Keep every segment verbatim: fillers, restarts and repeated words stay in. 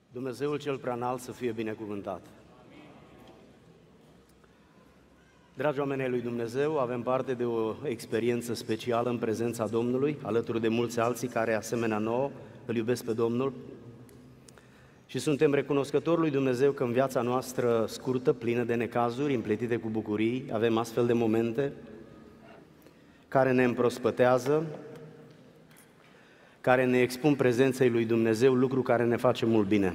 Dumnezeul cel preanalt să fie binecuvântat. Dragi oameni ai lui Dumnezeu, avem parte de o experiență specială în prezența Domnului, alături de mulți alții care, asemenea nouă, îl iubesc pe Domnul. Și suntem recunoscători lui Dumnezeu că în viața noastră scurtă, plină de necazuri, împletite cu bucurii, avem astfel de momente care ne împrospătează, care ne expun prezenței lui Dumnezeu, lucru care ne face mult bine.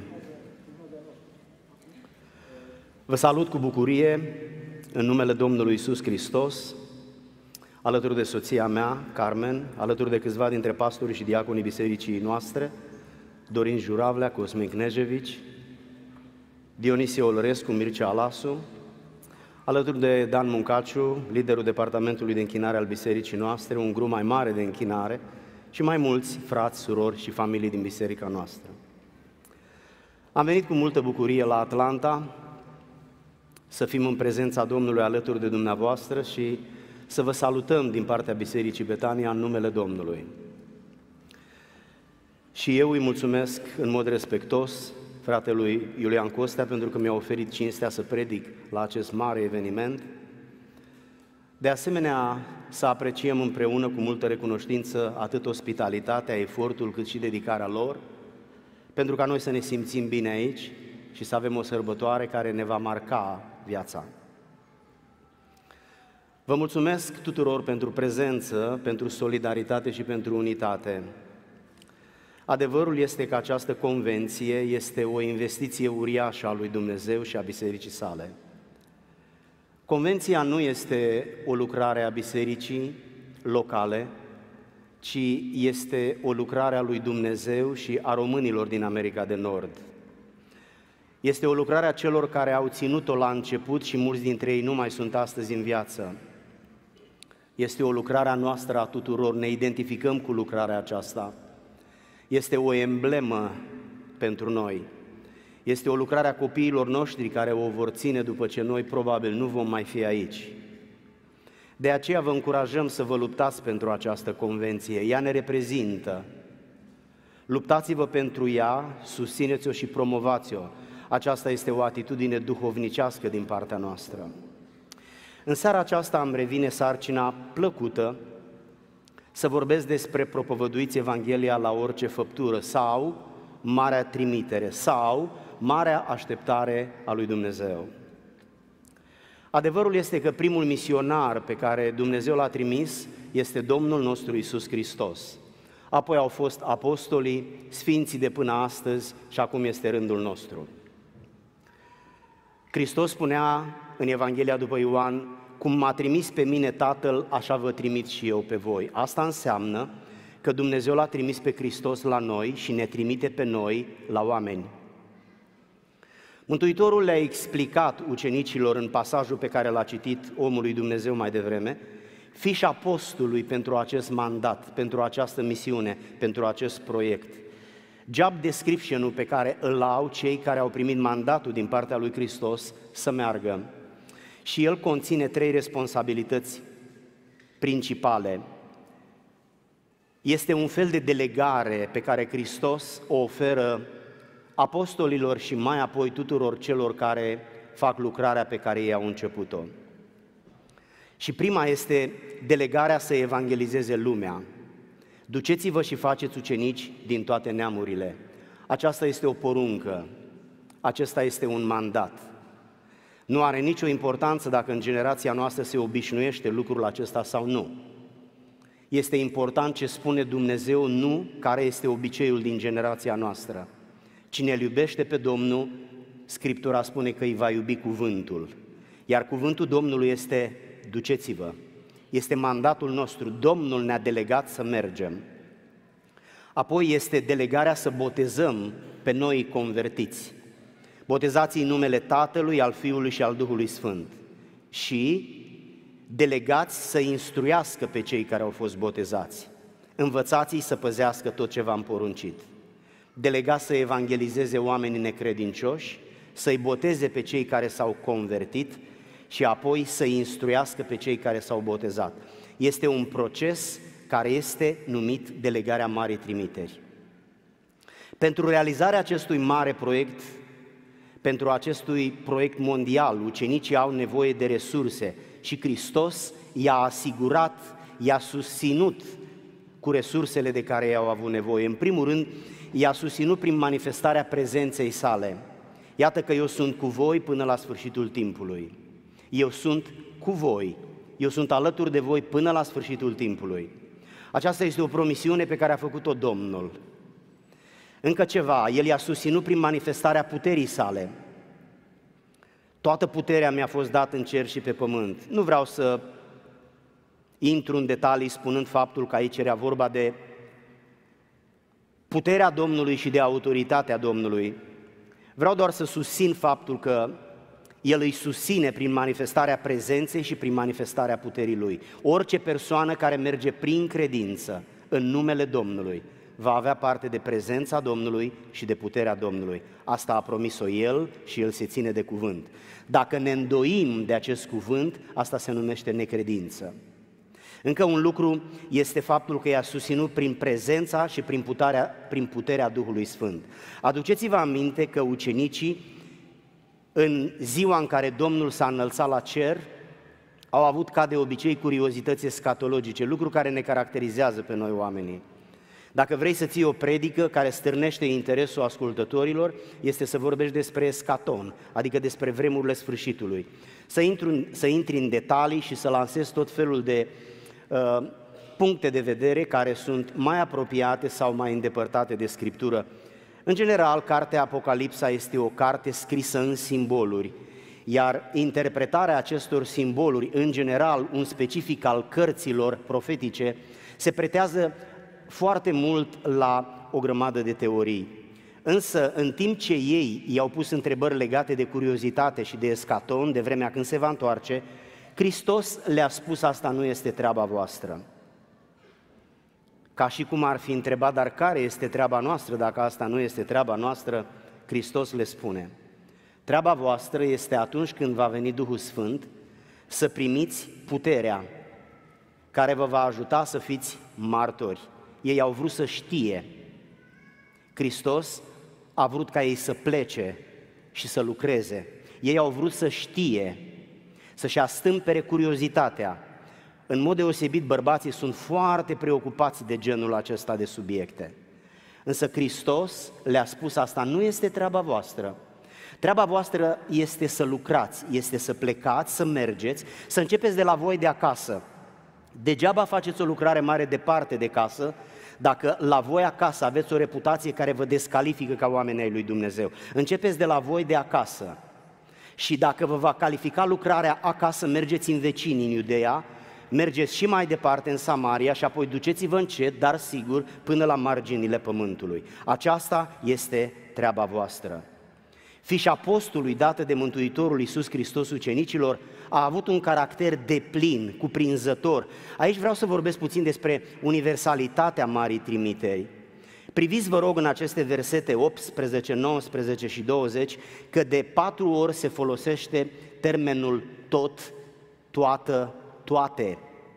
Vă salut cu bucurie în numele Domnului Iisus Hristos, alături de soția mea, Carmen, alături de câțiva dintre pastorii și diaconii bisericii noastre, Dorin Juravlea, Cosmin Knejevici, Dionisie Olărescu, Mircea Alasu, alături de Dan Muncaciu, liderul departamentului de închinare al bisericii noastre, un grup mai mare de închinare și mai mulți frați, surori și familii din biserica noastră. Am venit cu multă bucurie la Atlanta să fim în prezența Domnului alături de dumneavoastră și să vă salutăm din partea Bisericii Betania în numele Domnului. Și eu îi mulțumesc în mod respectos fratelui Iulian Costea pentru că mi-a oferit cinstea să predic la acest mare eveniment. De asemenea, să apreciem împreună cu multă recunoștință atât ospitalitatea, efortul, cât și dedicarea lor, pentru ca noi să ne simțim bine aici și să avem o sărbătoare care ne va marca viața. Vă mulțumesc tuturor pentru prezență, pentru solidaritate și pentru unitate. Adevărul este că această convenție este o investiție uriașă a lui Dumnezeu și a bisericii sale. Convenția nu este o lucrare a bisericii locale, ci este o lucrare a lui Dumnezeu și a românilor din America de Nord. Este o lucrare a celor care au ținut-o la început și mulți dintre ei nu mai sunt astăzi în viață. Este o lucrare a noastră a tuturor, ne identificăm cu lucrarea aceasta. Este o emblemă pentru noi. Este o lucrare a copiilor noștri care o vor ține după ce noi probabil nu vom mai fi aici. De aceea vă încurajăm să vă luptați pentru această convenție. Ea ne reprezintă. Luptați-vă pentru ea, susțineți-o și promovați-o. Aceasta este o atitudine duhovnicească din partea noastră. În seara aceasta îmi revine sarcina plăcută să vorbesc despre propovăduiți Evanghelia la orice făptură sau marea trimitere sau marea așteptare a lui Dumnezeu. Adevărul este că primul misionar pe care Dumnezeu l-a trimis este Domnul nostru Iisus Hristos. Apoi au fost apostolii, sfinții de până astăzi și acum este rândul nostru. Hristos spunea în Evanghelia după Ioan: cum m-a trimis pe mine Tatăl, așa vă trimit și eu pe voi. Asta înseamnă că Dumnezeu l-a trimis pe Hristos la noi și ne trimite pe noi la oameni. Mântuitorul le-a explicat ucenicilor în pasajul pe care l-a citit omul lui Dumnezeu mai devreme, fișa postului pentru acest mandat, pentru această misiune, pentru acest proiect. Job description-ul pe care îl au cei care au primit mandatul din partea lui Hristos să meargă. Și el conține trei responsabilități principale. Este un fel de delegare pe care Hristos o oferă apostolilor și mai apoi tuturor celor care fac lucrarea pe care ei au început-o. Și prima este delegarea să evangelizeze lumea. Duceți-vă și faceți ucenici din toate neamurile. Aceasta este o poruncă, acesta este un mandat. Nu are nicio importanță dacă în generația noastră se obișnuiește lucrul acesta sau nu. Este important ce spune Dumnezeu, nu care este obiceiul din generația noastră. Cine îl iubește pe Domnul, Scriptura spune că îi va iubi cuvântul. Iar cuvântul Domnului este: duceți-vă. Este mandatul nostru, Domnul ne-a delegat să mergem. Apoi este delegarea să botezăm pe noi convertiți. Botezați în numele Tatălui, al Fiului și al Duhului Sfânt. Și delegați să instruiască pe cei care au fost botezați. Învățați-i să păzească tot ce v-am poruncit. Delegați să evangelizeze oamenii necredincioși, să-i boteze pe cei care s-au convertit și apoi să instruiască pe cei care s-au botezat. Este un proces care este numit delegarea Marii Trimiteri. Pentru realizarea acestui mare proiect, pentru acestui proiect mondial, ucenicii au nevoie de resurse și Hristos i-a asigurat, i-a susținut cu resursele de care i-au avut nevoie. În primul rând, i-a susținut prin manifestarea prezenței sale. Iată că eu sunt cu voi până la sfârșitul timpului. Eu sunt cu voi. Eu sunt alături de voi până la sfârșitul timpului. Aceasta este o promisiune pe care a făcut-o Domnul. Încă ceva, El i-a susținut prin manifestarea puterii sale. Toată puterea mi-a fost dată în cer și pe pământ. Nu vreau să intru în detalii spunând faptul că aici era vorba de puterea Domnului și de autoritatea Domnului. Vreau doar să susțin faptul că El îi susține prin manifestarea prezenței și prin manifestarea puterii Lui. Orice persoană care merge prin credință în numele Domnului va avea parte de prezența Domnului și de puterea Domnului. Asta a promis-o El și El se ține de cuvânt. Dacă ne îndoim de acest cuvânt, asta se numește necredință. Încă un lucru este faptul că i-a susținut prin prezența și prin puterea, prin puterea Duhului Sfânt. Aduceți-vă aminte că ucenicii, în ziua în care Domnul s-a înălțat la cer, au avut ca de obicei curiozități escatologice, lucru care ne caracterizează pe noi oamenii. Dacă vrei să ții o predică care stârnește interesul ascultătorilor, este să vorbești despre escaton, adică despre vremurile sfârșitului. Să intri, să intri în detalii și să lansezi tot felul de uh, puncte de vedere care sunt mai apropiate sau mai îndepărtate de Scriptură. În general, cartea Apocalipsa este o carte scrisă în simboluri, iar interpretarea acestor simboluri, în general un specific al cărților profetice, se pretează foarte mult la o grămadă de teorii. Însă, în timp ce ei i-au pus întrebări legate de curiozitate și de escaton, de vremea când se va întoarce, Hristos le-a spus: asta nu este treaba voastră. Ca și cum ar fi întrebat: dar care este treaba noastră dacă asta nu este treaba noastră? Hristos le spune: treaba voastră este atunci când va veni Duhul Sfânt să primiți puterea care vă va ajuta să fiți martori. Ei au vrut să știe. Hristos a vrut ca ei să plece și să lucreze. Ei au vrut să știe, să-și astâmpere curiozitatea. În mod deosebit, bărbații sunt foarte preocupați de genul acesta de subiecte. Însă Hristos le-a spus: asta nu este treaba voastră. Treaba voastră este să lucrați, este să plecați, să mergeți, să începeți de la voi de acasă. Degeaba faceți o lucrare mare departe de casă, dacă la voi acasă aveți o reputație care vă descalifică ca oameni ai lui Dumnezeu. Începeți de la voi de acasă și dacă vă va califica lucrarea acasă, mergeți în vecini, în Iudeea, mergeți și mai departe în Samaria și apoi duceți-vă încet, dar sigur, până la marginile pământului. Aceasta este treaba voastră. Fișa postului dată de Mântuitorul Iisus Hristos ucenicilor a avut un caracter deplin, cuprinzător. Aici vreau să vorbesc puțin despre universalitatea Marii Trimiteri. Priviți, vă rog, în aceste versete optsprezece, nouăsprezece și douăzeci, că de patru ori se folosește termenul tot, toată, toate.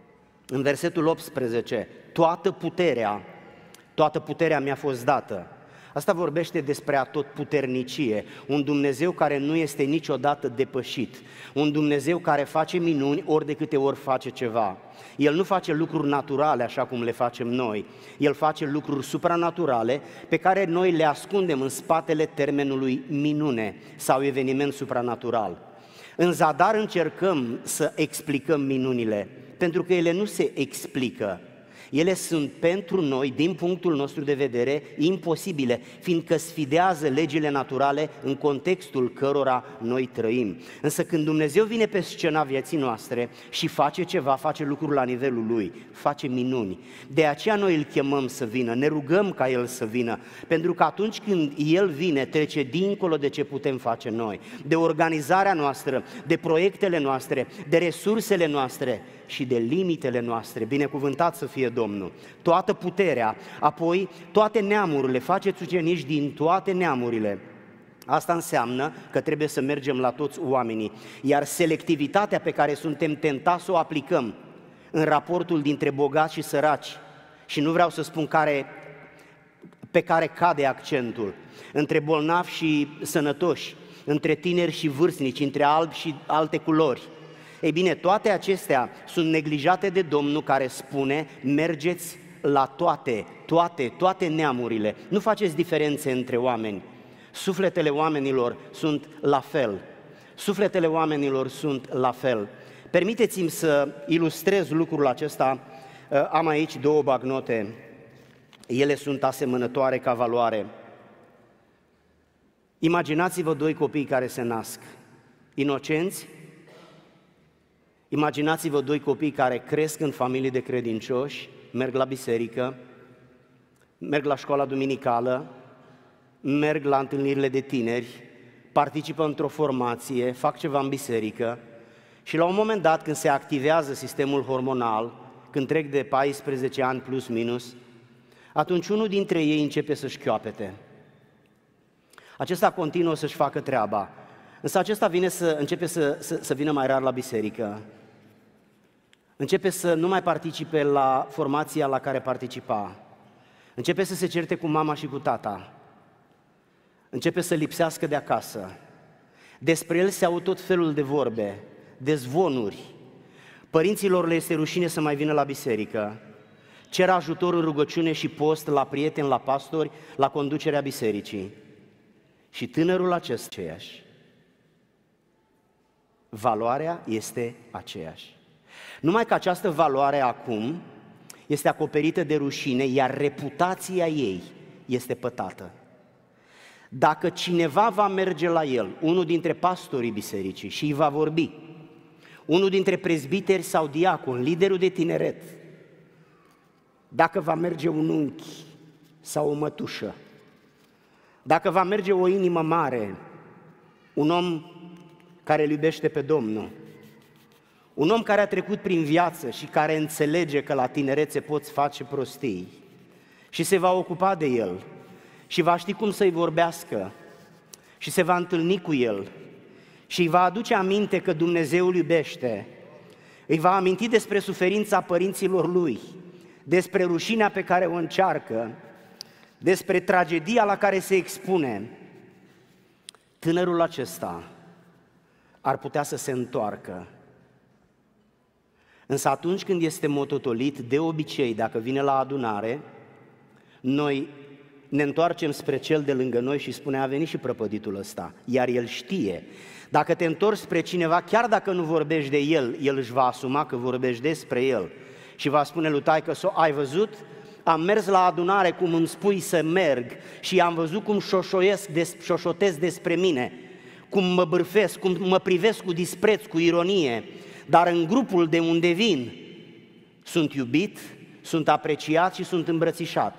În versetul optsprezece, toată puterea, toată puterea mi-a fost dată. Asta vorbește despre atotputernicie, un Dumnezeu care nu este niciodată depășit, un Dumnezeu care face minuni ori de câte ori face ceva. El nu face lucruri naturale așa cum le facem noi, El face lucruri supranaturale pe care noi le ascundem în spatele termenului minune sau eveniment supranatural. În zadar încercăm să explicăm minunile, pentru că ele nu se explică. Ele sunt pentru noi, din punctul nostru de vedere, imposibile, fiindcă sfidează legile naturale în contextul cărora noi trăim. Însă când Dumnezeu vine pe scena vieții noastre și face ceva, face lucruri la nivelul Lui, face minuni. De aceea noi îl chemăm să vină, ne rugăm ca El să vină, pentru că atunci când El vine, trece dincolo de ce putem face noi, de organizarea noastră, de proiectele noastre, de resursele noastre și de limitele noastre. Binecuvântat să fie Domnul. Toată puterea, apoi toate neamurile, faceți ucenici din toate neamurile. Asta înseamnă că trebuie să mergem la toți oamenii, iar selectivitatea pe care suntem tentați să o aplicăm în raportul dintre bogați și săraci, și nu vreau să spun care pe care cade accentul, între bolnavi și sănătoși, între tineri și vârstnici, între albi și alte culori. Ei bine, toate acestea sunt neglijate de Domnul care spune, mergeți la toate, toate, toate neamurile. Nu faceți diferențe între oameni. Sufletele oamenilor sunt la fel. Sufletele oamenilor sunt la fel. Permiteți-mi să ilustrez lucrul acesta. Am aici două bagnote. Ele sunt asemănătoare ca valoare. Imaginați-vă doi copii care se nasc, inocenți. Imaginați-vă doi copii care cresc în familii de credincioși, merg la biserică, merg la școala duminicală, merg la întâlnirile de tineri, participă într-o formație, fac ceva în biserică și la un moment dat, când se activează sistemul hormonal, când trec de paisprezece ani plus minus, atunci unul dintre ei începe să-și chioapete. Acesta continuă să-și facă treaba, însă acesta vine să, începe să, să, să vină mai rar la biserică, începe să nu mai participe la formația la care participa, începe să se certe cu mama și cu tata, începe să lipsească de acasă. Despre el se aud tot felul de vorbe, de zvonuri. Părinților le este rușine să mai vină la biserică, cer ajutor în rugăciune și post la prieteni, la pastori, la conducerea bisericii. Și tânărul acesta aceeași. Valoarea este aceeași. Numai că această valoare acum este acoperită de rușine, iar reputația ei este pătată. Dacă cineva va merge la el, unul dintre pastorii bisericii, și îi va vorbi, unul dintre prezbiteri sau diaconi, liderul de tineret, dacă va merge un unchi sau o mătușă, dacă va merge o inimă mare, un om care îl iubește pe Domnul, un om care a trecut prin viață și care înțelege că la tinerețe poți face prostii și se va ocupa de el și va ști cum să-i vorbească și se va întâlni cu el și îi va aduce aminte că Dumnezeu îl iubește, îi va aminti despre suferința părinților lui, despre rușinea pe care o încearcă, despre tragedia la care se expune, tânărul acesta ar putea să se întoarcă. Însă atunci când este mototolit, de obicei, dacă vine la adunare, noi ne întoarcem spre cel de lângă noi și spune, a venit și prăpăditul ăsta, iar el știe. Dacă te întorci spre cineva, chiar dacă nu vorbești de el, el își va asuma că vorbești despre el și va spune lui taică-so, ai văzut? Am mers la adunare cum îmi spui să merg și am văzut cum șoșoiesc, des, șoșotesc despre mine, cum mă bârfesc, cum mă privesc cu dispreț, cu ironie, dar în grupul de unde vin sunt iubit, sunt apreciat și sunt îmbrățișat.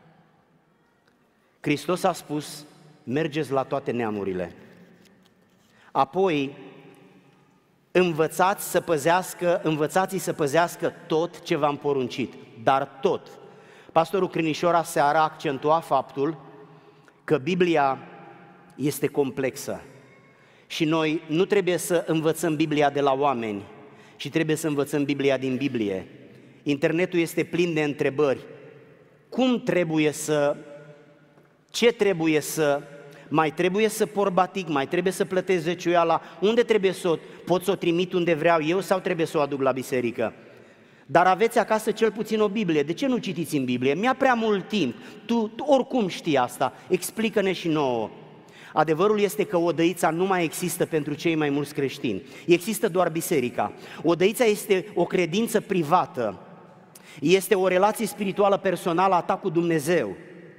Hristos a spus, mergeți la toate neamurile. Apoi, învățați să păzească, învățați să păzească tot ce v-am poruncit, dar tot. Pastorul Crinișora seara accentua faptul că Biblia este complexă și noi nu trebuie să învățăm Biblia de la oameni, ci trebuie să învățăm Biblia din Biblie. Internetul este plin de întrebări. Cum trebuie să, ce trebuie să, mai trebuie să por batic, mai trebuie să plătesc zeciuiala, unde trebuie să o, pot să o trimit unde vreau eu sau trebuie să o aduc la biserică? Dar aveți acasă cel puțin o Biblie, de ce nu citiți în Biblie? Mi-a prea mult timp, tu, tu oricum știi asta, explică-ne și nouă. Adevărul este că odăița nu mai există pentru cei mai mulți creștini, există doar biserica. Odăița este o credință privată, este o relație spirituală personală a ta cu Dumnezeu.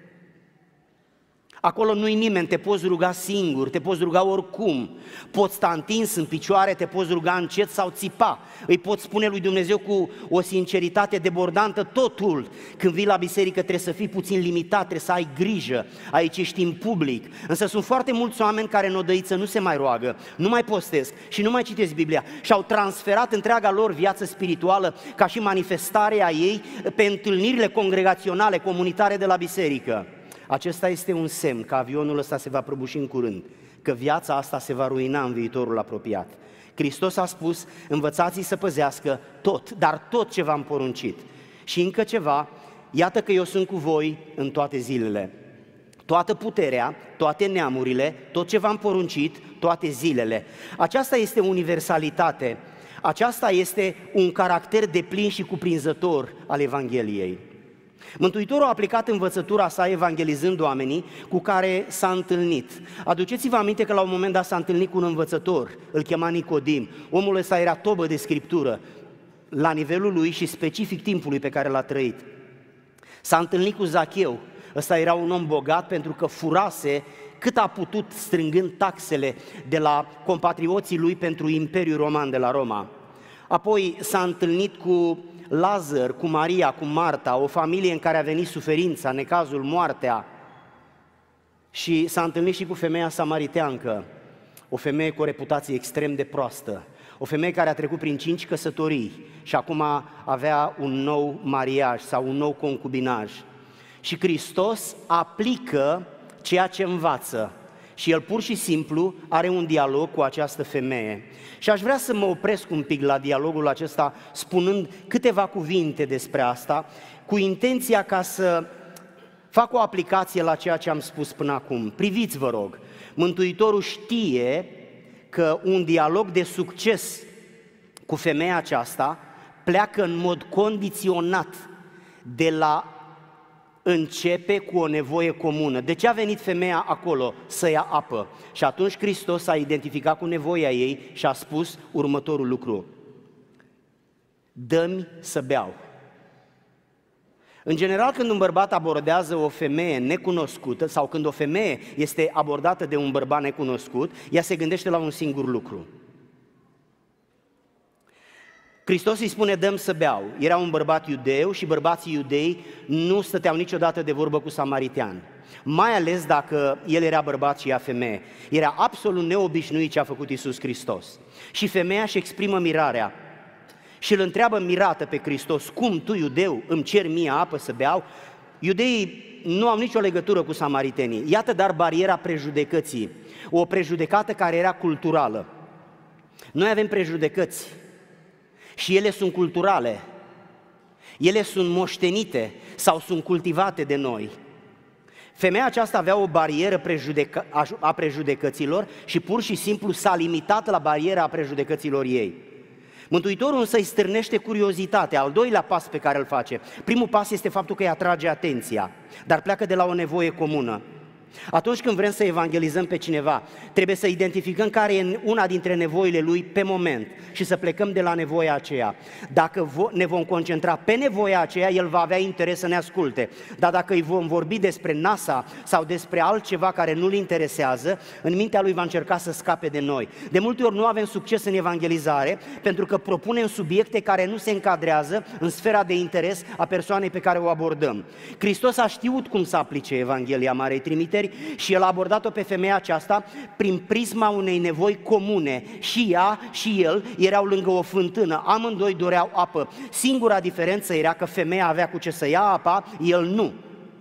Acolo nu-i nimeni, te poți ruga singur, te poți ruga oricum, poți sta întins în picioare, te poți ruga încet sau țipa, îi poți spune lui Dumnezeu cu o sinceritate debordantă totul. Când vii la biserică trebuie să fii puțin limitat, trebuie să ai grijă, aici ești în public. Însă sunt foarte mulți oameni care în odăiță nu se mai roagă, nu mai postesc și nu mai citesc Biblia și au transferat întreaga lor viață spirituală ca și manifestarea ei pe întâlnirile congregaționale, comunitare de la biserică. Acesta este un semn că avionul ăsta se va prăbuși în curând, că viața asta se va ruina în viitorul apropiat. Hristos a spus, învățați-i să păzească tot, dar tot ce v-am poruncit. Și încă ceva, iată că eu sunt cu voi în toate zilele. Toată puterea, toate neamurile, tot ce v-am poruncit, toate zilele. Aceasta este universalitate, aceasta este un caracter deplin și cuprinzător al Evangheliei. Mântuitorul a aplicat învățătura sa evangelizând oamenii cu care s-a întâlnit. Aduceți-vă aminte că la un moment dat s-a întâlnit cu un învățător, îl chema Nicodim. Omul ăsta era tobă de scriptură, la nivelul lui și specific timpului pe care l-a trăit. S-a întâlnit cu Zacheu, ăsta era un om bogat pentru că furase cât a putut strângând taxele de la compatrioții lui pentru Imperiul Roman de la Roma. Apoi s-a întâlnit cu Lazar, cu Maria, cu Marta, o familie în care a venit suferința, necazul, moartea. Și s-a întâlnit și cu femeia samariteancă, o femeie cu o reputație extrem de proastă, o femeie care a trecut prin cinci căsătorii și acum avea un nou mariaj sau un nou concubinaj. Și Hristos aplică ceea ce învață și El pur și simplu are un dialog cu această femeie. Și aș vrea să mă opresc un pic la dialogul acesta spunând câteva cuvinte despre asta, cu intenția ca să fac o aplicație la ceea ce am spus până acum. Priviți, vă rog, Mântuitorul știe că un dialog de succes cu femeia aceasta pleacă în mod condiționat de la începe cu o nevoie comună. De ce a venit femeia acolo? Să ia apă. Și atunci Hristos a identificat cu nevoia ei și a spus următorul lucru: dă-mi să beau. În general, când un bărbat abordează o femeie necunoscută sau când o femeie este abordată de un bărbat necunoscut, ea se gândește la un singur lucru. Hristos îi spune, dă-mi să beau. Era un bărbat iudeu și bărbații iudei nu stăteau niciodată de vorbă cu samaritean, mai ales dacă el era bărbat și ea femeie. Era absolut neobișnuit ce a făcut Iisus Hristos. Și femeia își exprimă mirarea și îl întreabă mirată pe Hristos, cum tu, iudeu, îmi ceri mie apă să beau? Iudeii nu au nicio legătură cu samaritenii. Iată dar bariera prejudecății, o prejudecată care era culturală. Noi avem prejudecăți și ele sunt culturale, ele sunt moștenite sau sunt cultivate de noi. Femeia aceasta avea o barieră prejudecă- a prejudecăților și pur și simplu s-a limitat la bariera a prejudecăților ei. Mântuitorul însă îi stârnește curiozitatea, al doilea pas pe care îl face. Primul pas este faptul că îi atrage atenția, dar pleacă de la o nevoie comună. Atunci când vrem să evangelizăm pe cineva, trebuie să identificăm care e una dintre nevoile lui pe moment și să plecăm de la nevoia aceea. Dacă ne vom concentra pe nevoia aceea, el va avea interes să ne asculte. Dar dacă îi vom vorbi despre NASA sau despre altceva care nu-l interesează, în mintea lui va încerca să scape de noi. De multe ori nu avem succes în evangelizare pentru că propunem subiecte care nu se încadrează în sfera de interes a persoanei pe care o abordăm. Hristos a știut cum să aplice Evanghelia Marei Trimiteri și El a abordat-o pe femeia aceasta prin prisma unei nevoi comune. Și ea și el erau lângă o fântână, amândoi doreau apă. Singura diferență era că femeia avea cu ce să ia apa, el nu.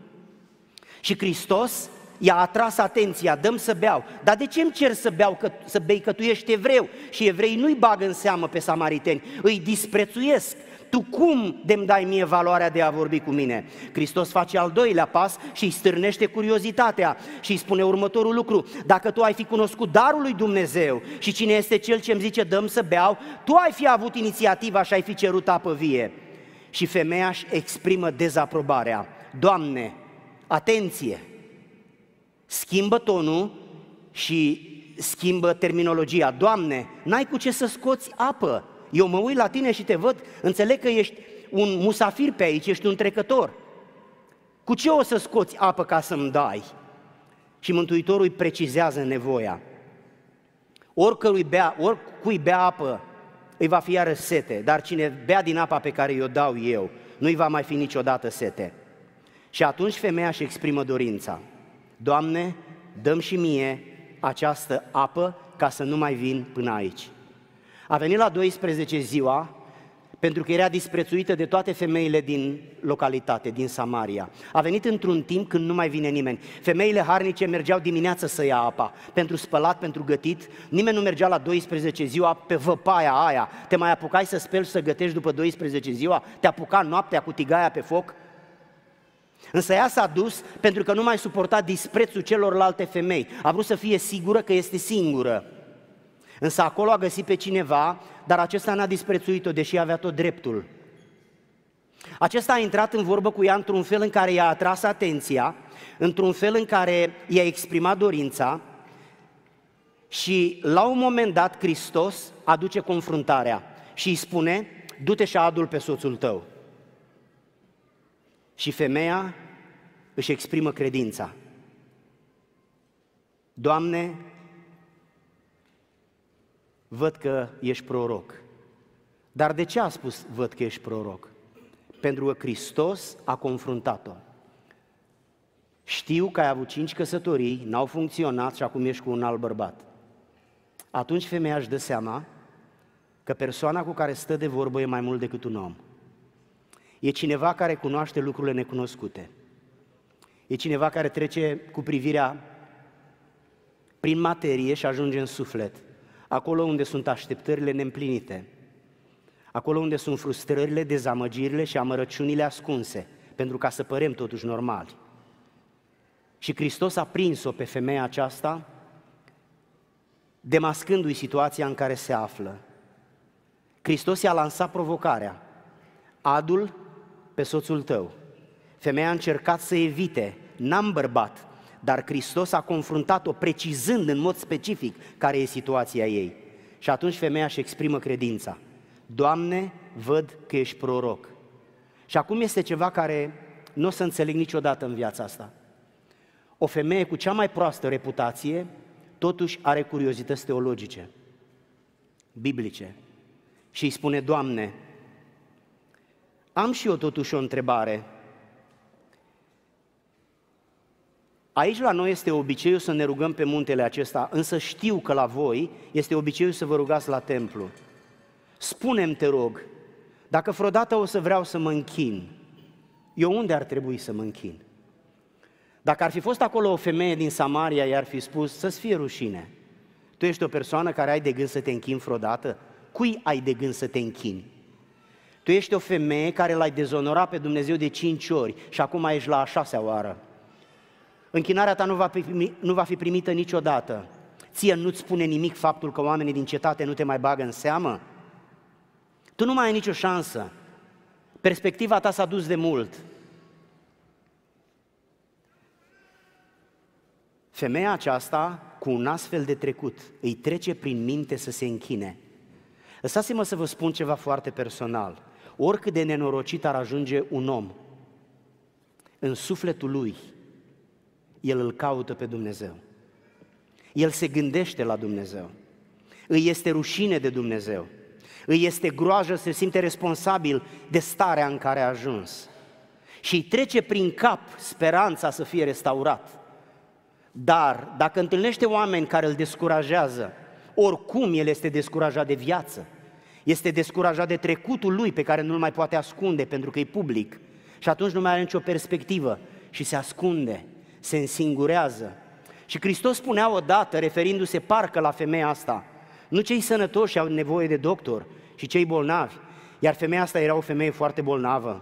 Și Hristos i-a atras atenția, dă-mi să beau. Dar de ce îmi cer să beau, că, să bei, că tu ești evreu? Și evreii nu-i bagă în seamă pe samariteni, îi disprețuiesc. Tu cum de-mi dai mie valoarea de a vorbi cu mine? Hristos face al doilea pas și îi stârnește curiozitatea și îi spune următorul lucru: dacă tu ai fi cunoscut darul lui Dumnezeu și cine este cel ce îmi zice dă-mi să beau, tu ai fi avut inițiativa și ai fi cerut apă vie. Și femeia își exprimă dezaprobarea. Doamne, atenție! Schimbă tonul și schimbă terminologia. Doamne, n-ai cu ce să scoți apă. Eu mă uit la tine și te văd, înțeleg că ești un musafir pe aici, ești un trecător. Cu ce o să scoți apă ca să-mi dai? Și Mântuitorul îi precizează nevoia. Oricărui bea, oricui bea apă, îi va fi iară sete, dar cine bea din apa pe care i-o dau eu, nu-i va mai fi niciodată sete. Și atunci femeia își exprimă dorința. Doamne, dă-mi și mie această apă ca să nu mai vin până aici. A venit la douăsprezece ziua, pentru că era disprețuită de toate femeile din localitate, din Samaria. A venit într-un timp când nu mai vine nimeni. Femeile harnice mergeau dimineața să ia apa, pentru spălat, pentru gătit. Nimeni nu mergea la douăsprezece ziua pe văpaia aia. Te mai apucai să speli și să gătești după douăsprezece ziua? Te apuca noaptea cu tigaia pe foc? Însă ea s-a dus pentru că nu mai suporta disprețul celorlalte femei. A vrut să fie sigură că este singură. Însă acolo a găsit pe cineva, dar acesta n-a disprețuit-o, deși avea tot dreptul. Acesta a intrat în vorbă cu ea într-un fel în care i-a atras atenția, într-un fel în care i-a exprimat dorința și la un moment dat Hristos aduce confruntarea și îi spune: du-te și adu-l pe soțul tău. Și femeia își exprimă credința. Doamne, văd că ești proroc. Dar de ce a spus văd că ești proroc? Pentru că Hristos a confruntat-o. Știu că ai avut cinci căsătorii, n-au funcționat și acum ești cu un alt bărbat. Atunci femeia își dă seama că persoana cu care stă de vorbă e mai mult decât un om. E cineva care cunoaște lucrurile necunoscute. E cineva care trece cu privirea prin materie și ajunge în suflet, acolo unde sunt așteptările neîmplinite, acolo unde sunt frustrările, dezamăgirile și amărăciunile ascunse, pentru ca să părem totuși normali. Și Hristos a prins-o pe femeia aceasta, demascându-i situația în care se află. Hristos i-a lansat provocarea: adu-l pe soțul tău. Femeia a încercat să evite, n-am bărbat, dar Hristos a confruntat-o precizând în mod specific care e situația ei. Și atunci femeia își exprimă credința: Doamne, văd că ești proroc. Și acum este ceva care nu o să înțeleg niciodată în viața asta. O femeie cu cea mai proastă reputație totuși are curiozități teologice, biblice, și îi spune: Doamne, am și eu totuși o întrebare. Aici la noi este obiceiul să ne rugăm pe muntele acesta, însă știu că la voi este obiceiul să vă rugați la templu. Spune-mi, te rog, dacă vreodată o să vreau să mă închin, eu unde ar trebui să mă închin? Dacă ar fi fost acolo o femeie din Samaria, i-ar fi spus: să-ți fie rușine. Tu ești o persoană care ai de gând să te închini vreodată? Cui ai de gând să te închini? Tu ești o femeie care l-ai dezonorat pe Dumnezeu de cinci ori și acum ești la a șasea oară. Închinarea ta nu va, fi, nu va fi primită niciodată. Ție nu-ți spune nimic faptul că oamenii din cetate nu te mai bagă în seamă? Tu nu mai ai nicio șansă. Perspectiva ta s-a dus de mult. Femeia aceasta, cu un astfel de trecut, îi trece prin minte să se închine. Lăsați-mă să vă spun ceva foarte personal. Oricât de nenorocit ar ajunge un om, în sufletul lui, el îl caută pe Dumnezeu. El se gândește la Dumnezeu. Îi este rușine de Dumnezeu. Îi este groajă, se simte responsabil de starea în care a ajuns. Și îi trece prin cap speranța să fie restaurat. Dar dacă întâlnește oameni care îl descurajează, oricum el este descurajat de viață, este descurajat de trecutul lui pe care nu-l mai poate ascunde pentru că e public și atunci nu mai are nicio perspectivă și se ascunde, se însingurează. Și Hristos spunea odată, referindu-se parcă la femeia asta: nu cei sănătoși au nevoie de doctor, și cei bolnavi, iar femeia asta era o femeie foarte bolnavă.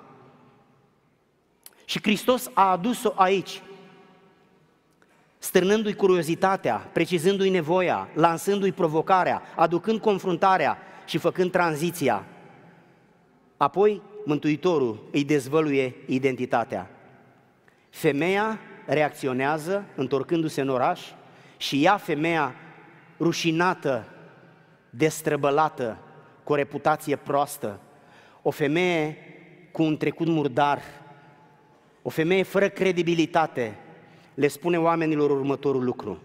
Și Hristos a adus-o aici, stârnându-i curiozitatea, precizându-i nevoia, lansându-i provocarea, aducând confruntarea și făcând tranziția. Apoi Mântuitorul îi dezvăluie identitatea. Femeia reacționează întorcându-se în oraș și ea, femeia rușinată, destrăbălată, cu o reputație proastă, o femeie cu un trecut murdar, o femeie fără credibilitate, le spune oamenilor următorul lucru: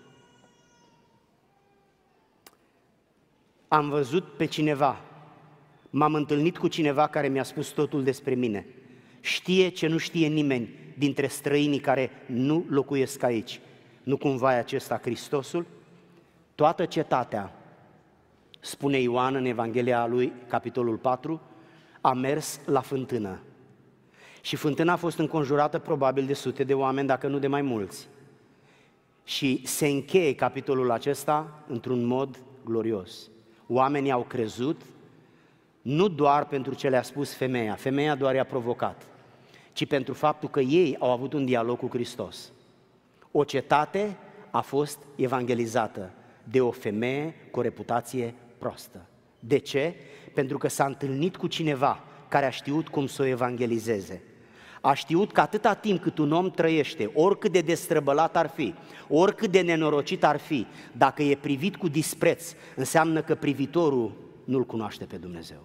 am văzut pe cineva, m-am întâlnit cu cineva care mi-a spus totul despre mine. Știe ce nu știe nimeni dintre străinii care nu locuiesc aici. Nu cumva e acesta Hristosul? Toată cetatea, spune Ioan în Evanghelia lui, capitolul patru, a mers la fântână. Și fântâna a fost înconjurată probabil de sute de oameni, dacă nu de mai mulți. Și se încheie capitolul acesta într-un mod glorios. Oamenii au crezut, nu doar pentru ce le-a spus femeia, femeia doar i-a provocat, ci pentru faptul că ei au avut un dialog cu Hristos. O cetate a fost evangelizată de o femeie cu o reputație proastă. De ce? Pentru că s-a întâlnit cu cineva care a știut cum să o evangelizeze. A știut că atâta timp cât un om trăiește, oricât de destrăbălat ar fi, oricât de nenorocit ar fi, dacă e privit cu dispreț, înseamnă că privitorul nu-L cunoaște pe Dumnezeu.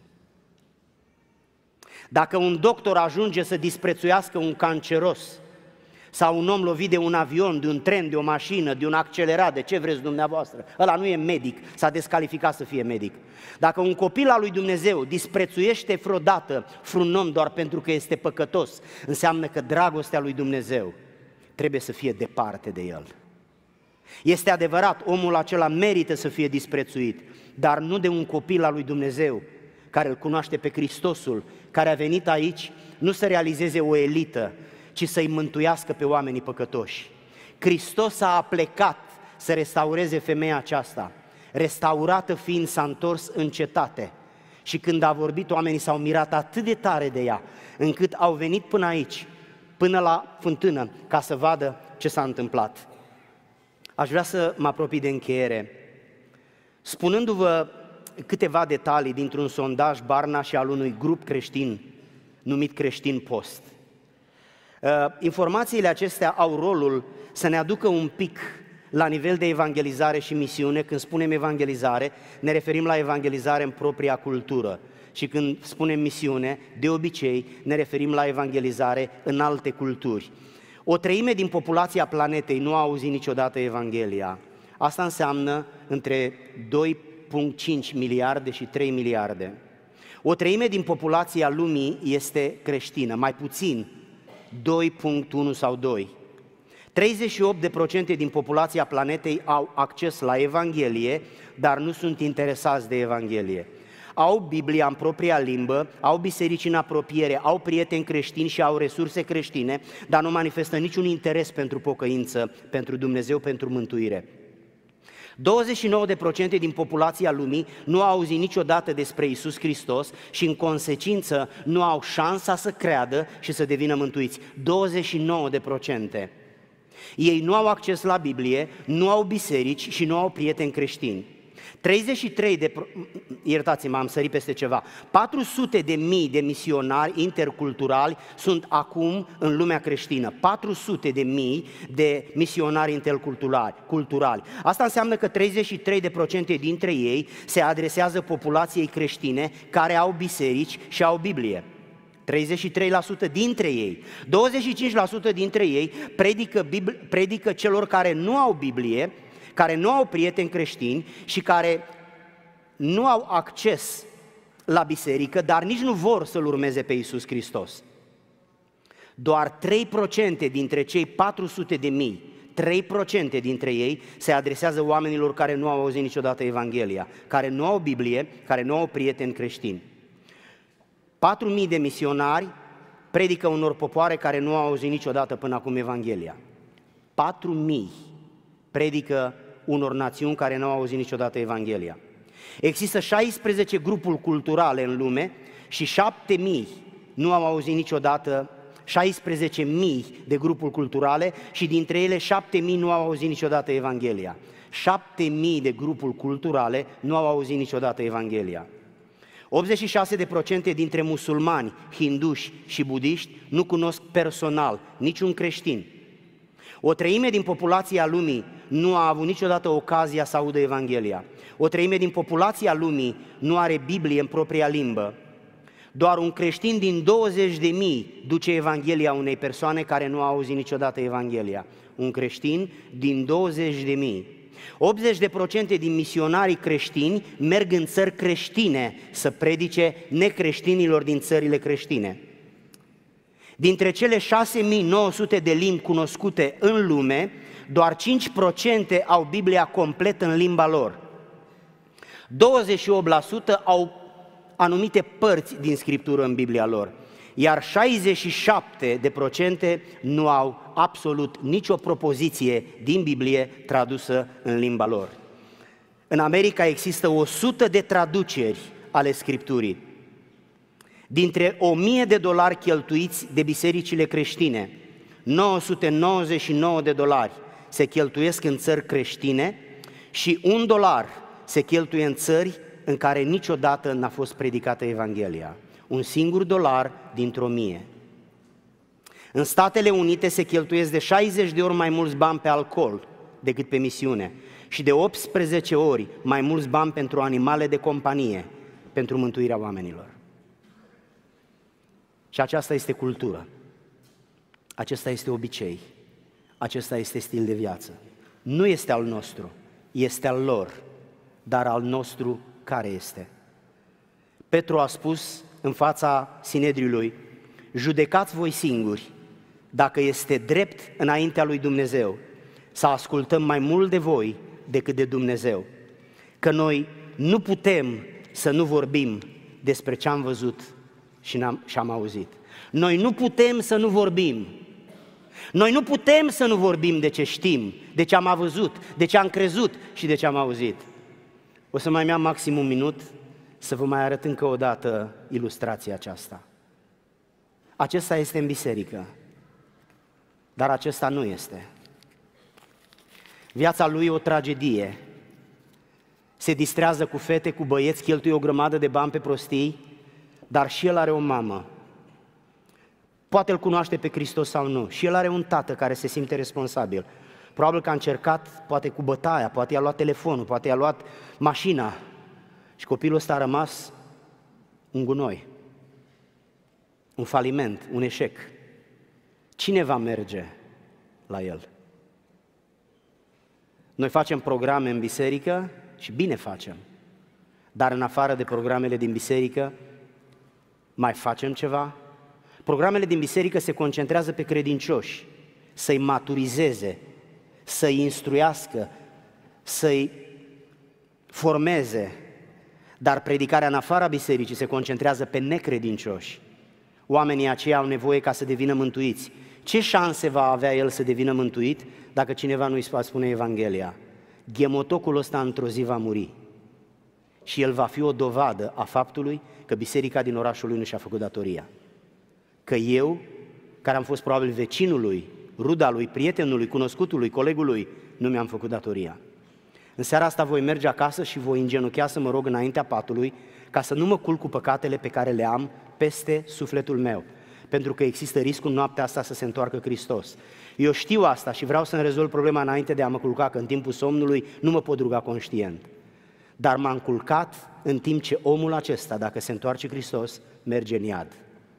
Dacă un doctor ajunge să disprețuiască un canceros sau un om lovit de un avion, de un tren, de o mașină, de un accelerat, de ce vreți dumneavoastră, ăla nu e medic, s-a descalificat să fie medic. Dacă un copil al lui Dumnezeu disprețuiește vreodată vreun om doar pentru că este păcătos, înseamnă că dragostea lui Dumnezeu trebuie să fie departe de el. Este adevărat, omul acela merită să fie disprețuit, dar nu de un copil al lui Dumnezeu care îl cunoaște pe Hristosul, care a venit aici nu să realizeze o elită, ci să-i mântuiască pe oamenii păcătoși. Hristos a plecat să restaureze femeia aceasta, restaurată fiind s-a întors în cetate și când a vorbit oamenii s-au mirat atât de tare de ea, încât au venit până aici, până la fântână, ca să vadă ce s-a întâmplat. Aș vrea să mă apropii de încheiere, spunându-vă câteva detalii dintr-un sondaj Barna și al unui grup creștin numit Creștin Post. Informațiile acestea au rolul să ne aducă un pic la nivel de evangelizare și misiune. Când spunem evangelizare, ne referim la evangelizare în propria cultură și când spunem misiune, de obicei ne referim la evangelizare în alte culturi. O treime din populația planetei nu a auzit niciodată Evanghelia. Asta înseamnă între doi virgulă cinci miliarde și trei miliarde. O treime din populația lumii este creștină, mai puțin, doi virgulă unu sau doi. treizeci și opt la sută din populația planetei au acces la Evanghelie, dar nu sunt interesați de Evanghelie. Au Biblia în propria limbă, au biserici în apropiere, au prieteni creștini și au resurse creștine, dar nu manifestă niciun interes pentru pocăință, pentru Dumnezeu, pentru mântuire. douăzeci și nouă la sută din populația lumii nu au auzit niciodată despre Iisus Hristos și în consecință nu au șansa să creadă și să devină mântuiți. douăzeci și nouă la sută. Ei nu au acces la Biblie, nu au biserici și nu au prieteni creștini. treizeci și trei de, iertați-mă, am sărit peste ceva, patru sute de mii de misionari interculturali sunt acum în lumea creștină, patru sute de mii de misionari interculturali. Culturali. Asta înseamnă că treizeci și trei la sută dintre ei se adresează populației creștine care au biserici și au Biblie. treizeci și trei la sută dintre ei, douăzeci și cinci la sută dintre ei predică, predică celor care nu au Biblie, care nu au prieteni creștini și care nu au acces la biserică, dar nici nu vor să-L urmeze pe Iisus Hristos. Doar trei la sută dintre cei patru sute de mii, trei la sută dintre ei se adresează oamenilor care nu au auzit niciodată Evanghelia, care nu au Biblie, care nu au prieteni creștini. patru mii de misionari predică unor popoare care nu au auzit niciodată până acum Evanghelia. patru mii predică unor națiuni care nu au auzit niciodată Evanghelia. Există șaisprezece grupuri culturale în lume și șapte mii nu au auzit niciodată, șaisprezece mii de grupuri culturale și dintre ele șapte mii nu au auzit niciodată Evanghelia. șapte mii de grupuri culturale nu au auzit niciodată Evanghelia. optzeci și șase la sută dintre musulmani, hinduși și budiști nu cunosc personal niciun creștin. O treime din populația lumii nu a avut niciodată ocazia să audă Evanghelia. O treime din populația lumii nu are Biblie în propria limbă. Doar un creștin din douăzeci de mii duce Evanghelia unei persoane care nu a auzit niciodată Evanghelia. Un creștin din douăzeci de mii. optzeci la sută din misionarii creștini merg în țări creștine să predice necreștinilor din țările creștine. Dintre cele șase mii nouă sute de limbi cunoscute în lume, doar cinci la sută au Biblia complet în limba lor. douăzeci și opt la sută au anumite părți din Scriptură în Biblia lor, iar șaizeci și șapte la sută nu au absolut nicio propoziție din Biblie tradusă în limba lor. În America există o sută de traduceri ale Scripturii. Dintre o mie de dolari cheltuiți de bisericile creștine, nouă sute nouăzeci și nouă de dolari se cheltuiesc în țări creștine și un dolar se cheltuie în țări în care niciodată n-a fost predicată Evanghelia. Un singur dolar dintr-o mie. În Statele Unite se cheltuiesc de șaizeci de ori mai mulți bani pe alcool decât pe misiune și de optsprezece ori mai mulți bani pentru animale de companie, pentru mântuirea oamenilor. Și aceasta este cultură, acesta este obicei, acesta este stil de viață. Nu este al nostru, este al lor, dar al nostru care este? Petru a spus în fața Sinedriului: judecați voi singuri dacă este drept înaintea lui Dumnezeu să ascultăm mai mult de voi decât de Dumnezeu, că noi nu putem să nu vorbim despre ce am văzut și, n-am, și am auzit. Noi nu putem să nu vorbim. Noi nu putem să nu vorbim de ce știm, de ce am văzut, de ce am crezut și de ce am auzit. O să mai am maxim un minut să vă mai arăt încă o dată ilustrația aceasta. Acesta este în biserică, dar acesta nu este. Viața lui e o tragedie. Se distrează cu fete, cu băieți, cheltuie o grămadă de bani pe prostii, dar și el are o mamă. Poate îl cunoaște pe Hristos sau nu. Și el are un tată care se simte responsabil. Probabil că a încercat, poate cu bătaia, poate i-a luat telefonul, poate i-a luat mașina. Și copilul ăsta a rămas un gunoi, un faliment, un eșec. Cine va merge la el? Noi facem programe în biserică și bine facem, dar în afară de programele din biserică, mai facem ceva? Programele din biserică se concentrează pe credincioși, să-i maturizeze, să-i instruiască, să-i formeze, dar predicarea în afara bisericii se concentrează pe necredincioși. Oamenii aceia au nevoie ca să devină mântuiți. Ce șanse va avea el să devină mântuit dacă cineva nu îi va spune Evanghelia? Ghemotocul ăsta într-o zi va muri și el va fi o dovadă a faptului că biserica din orașul lui nu și-a făcut datoria. Că eu, care am fost probabil vecinul lui, ruda lui, prietenul lui, cunoscutul lui, colegul lui, nu mi-am făcut datoria. În seara asta voi merge acasă și voi îngenuchea să mă rog înaintea patului ca să nu mă culc cu păcatele pe care le am peste sufletul meu, pentru că există riscul noaptea asta să se întoarcă Hristos. Eu știu asta și vreau să-mi rezolv problema înainte de a mă culca, că în timpul somnului nu mă pot ruga conștient. Dar m-am culcat în timp ce omul acesta, dacă se întoarce Hristos, merge în iad.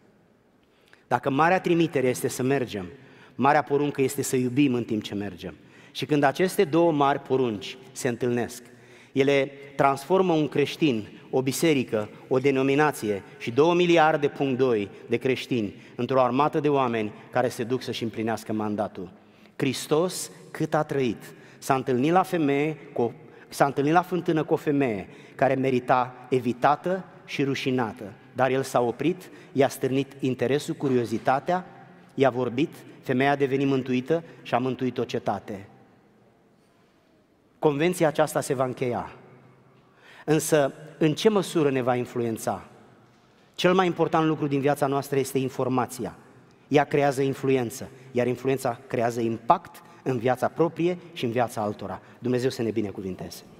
Dacă marea trimitere este să mergem, marea poruncă este să iubim în timp ce mergem. Și când aceste două mari porunci se întâlnesc, ele transformă un creștin, o biserică, o denominație și două miliarde punct doi de creștini într-o armată de oameni care se duc să-și împlinească mandatul. Hristos, cât a trăit, s-a întâlnit la femeie, cu, s-a întâlnit la fântână cu o femeie care merita evitată și rușinată, dar el s-a oprit, i-a stârnit interesul, curiozitatea, i-a vorbit, femeia a devenit mântuită și a mântuit o cetate. Convenția aceasta se va încheia. Însă, în ce măsură ne va influența? Cel mai important lucru din viața noastră este informația. Ea creează influență, iar influența creează impact în viața proprie și în viața altora. Dumnezeu să ne binecuvinteze!